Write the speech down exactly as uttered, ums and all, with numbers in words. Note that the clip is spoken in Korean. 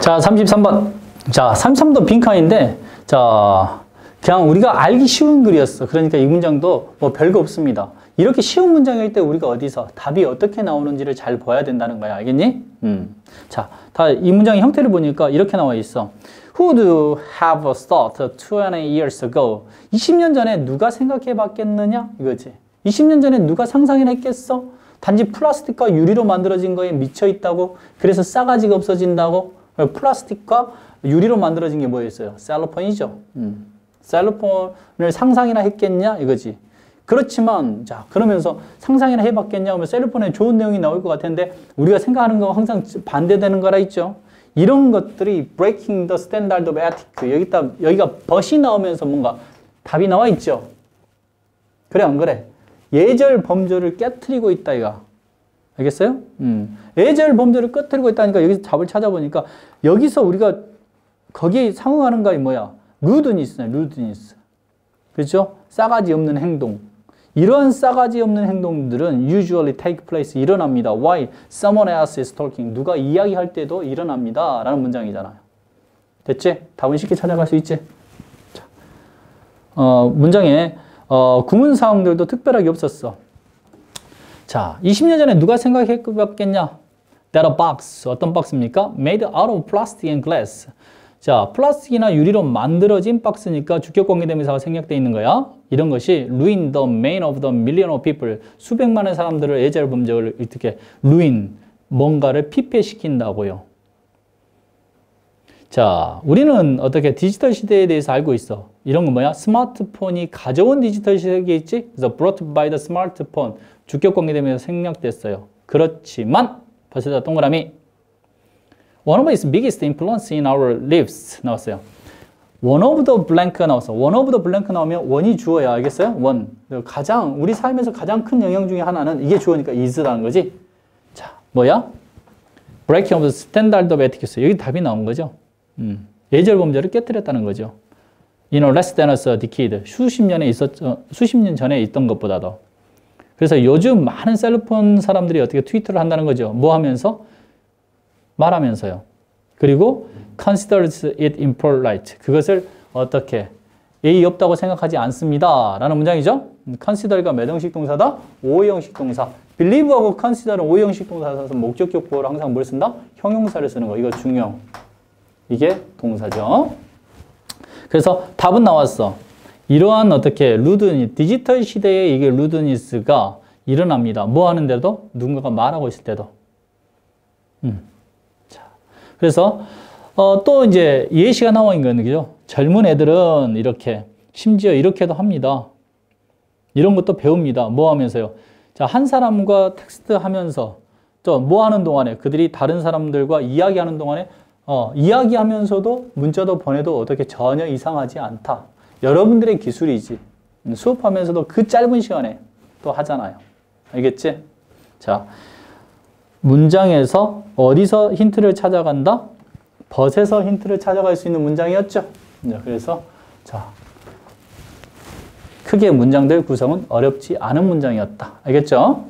자, 삼십삼 번. 자, 삼십삼 번 빈칸인데, 자, 그냥 우리가 알기 쉬운 글이었어. 그러니까 이 문장도 뭐 별거 없습니다. 이렇게 쉬운 문장일 때 우리가 어디서 답이 어떻게 나오는지를 잘 봐야 된다는 거야. 알겠니? 음. 자, 다 이 문장의 형태를 보니까 이렇게 나와 있어. Who would have thought twenty years ago? 이십 년 전에 누가 생각해 봤겠느냐? 이거지. 이십 년 전에 누가 상상을 했겠어? 단지 플라스틱과 유리로 만들어진 거에 미쳐 있다고? 그래서 싸가지가 없어진다고? 플라스틱과 유리로 만들어진 게 뭐였어요? 셀로폰이죠. 음. 셀로폰을 상상이나 했겠냐? 이거지. 그렇지만, 자, 그러면서 상상이나 해봤겠냐? 하면 셀로폰에 좋은 내용이 나올 것 같은데, 우리가 생각하는 거와 항상 반대되는 거라 있죠. 이런 것들이 breaking the standard of ethics. 여기다, 여기가 but이 나오면서 뭔가 답이 나와 있죠. 그래, 안 그래? 예절 범죄를 깨트리고 있다, 이거. 알겠어요? 음. 예절 범죄를 깨트리고 있다니까 여기서 답을 찾아보니까 여기서 우리가 거기에 상응하는 거 뭐야? 루드니스네, 루드니스. 그렇죠? 싸가지 없는 행동. 이런 싸가지 없는 행동들은 usually take place, 일어납니다. Why? Someone else is talking. 누가 이야기할 때도 일어납니다. 라는 문장이잖아요. 됐지? 답은 쉽게 찾아갈 수 있지? 자, 어, 문장에 어, 구문사항들도 특별하게 없었어. 자, 이십 년 전에 누가 생각해봤겠냐? That a box. 어떤 박스입니까? Made out of plastic and glass. 자, 플라스틱이나 유리로 만들어진 박스니까 주격관계대명사가 생략되어 있는 거야. 이런 것이 ruin the main of the million of people. 수백만의 사람들을 예절 범죄를 어떻게 ruin, 뭔가를 피폐시킨다고요. 자, 우리는 어떻게 디지털 시대에 대해서 알고 있어. 이런 건 뭐야? 스마트폰이 가져온 디지털 시대겠지? 그래서 brought by the smartphone. 주격관계대명사 생략됐어요. 그렇지만 벌써 동그라미. One of its biggest influence in our lives 나왔어요. One of the blank가 나왔어. One of the blank 나오면 원이 주어야. 알겠어요? 원. 가장 우리 삶에서 가장 큰 영향 중에 하나는 이게 주어니까 is라는 거지. 자, 뭐야? Breaking of the standard of ethics. 여기 답이 나온 거죠. 음, 예절 범죄를 깨뜨렸다는 거죠. You know, less than a decade. 수십 년에 있었죠. 수십 년 전에 있던 것보다도. 그래서 요즘 많은 셀로폰 사람들이 어떻게 트위터를 한다는 거죠. 뭐 하면서? 말하면서요. 그리고 considers it impolite. 그것을 어떻게 예의 없다고 생각하지 않습니다. 라는 문장이죠. consider가 몇 형식 동사다? 오 형식 동사. believe하고 consider은 오 형식 동사라서 목적격 보호로 항상 뭘 쓴다? 형용사를 쓰는 거. 이거 중요. 이게 동사죠. 그래서 답은 나왔어. 이러한 어떻게 루드니 디지털 시대에 이게 루드니스가 일어납니다. 뭐 하는데도 누군가가 말하고 있을 때도. 음. 자, 그래서 어, 또 이제 예시가 나와 있는 거죠. 젊은 애들은 이렇게 심지어 이렇게도 합니다. 이런 것도 배웁니다. 뭐 하면서요? 자, 한 사람과 텍스트하면서 또 뭐 하는 동안에 그들이 다른 사람들과 이야기하는 동안에 어, 이야기하면서도 문자도 보내도 어떻게 전혀 이상하지 않다. 여러분들의 기술이지. 수업하면서도 그 짧은 시간에 또 하잖아요. 알겠지? 자, 문장에서 어디서 힌트를 찾아간다? 벗에서 힌트를 찾아갈 수 있는 문장이었죠. 그래서 자, 크게 문장들 구성은 어렵지 않은 문장이었다. 알겠죠?